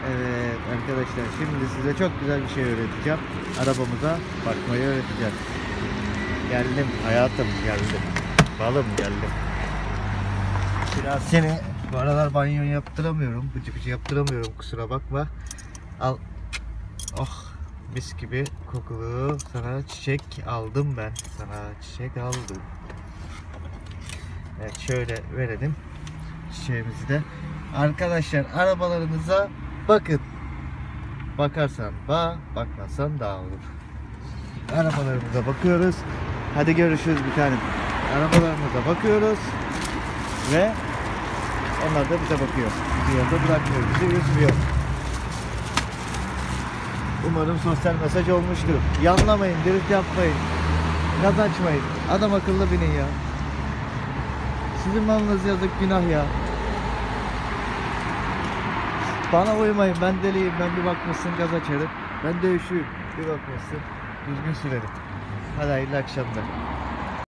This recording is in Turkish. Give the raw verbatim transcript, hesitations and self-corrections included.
Evet arkadaşlar, şimdi size çok güzel bir şey öğreteceğim. Arabamıza bakmayı öğreteceğim. Geldim hayatım, geldim. Balım, geldim. Biraz seni bu aralar banyo yaptıramıyorum. Bıcı bıcı yaptıramıyorum, kusura bakma. Al. Oh, mis gibi kokulu sana çiçek aldım ben. Sana çiçek aldım. Evet, şöyle verelim çiçeğimizi de. Arkadaşlar, arabalarınıza bakın. Bakarsan bağ, bakmazsan dağ olur. Arabalarımıza bakıyoruz. Hadi görüşürüz bir tanem. Arabalarımıza bakıyoruz ve onlar da bize bakıyor. Bizi yolda bırakmıyor, bizi üzmüyor. Umarım sosyal mesaj olmuştur. Yanlamayın, drift yapmayın, gaz açmayın. Adam akıllı binin ya. Sizin malınız yazık, günah ya. Bana uymayın, ben deliyim. Ben bir bakmışsın gaz açarım. Ben dövüşüyüm, bir bakmışsın düzgün sürerim. Hadi hayırlı akşamlar.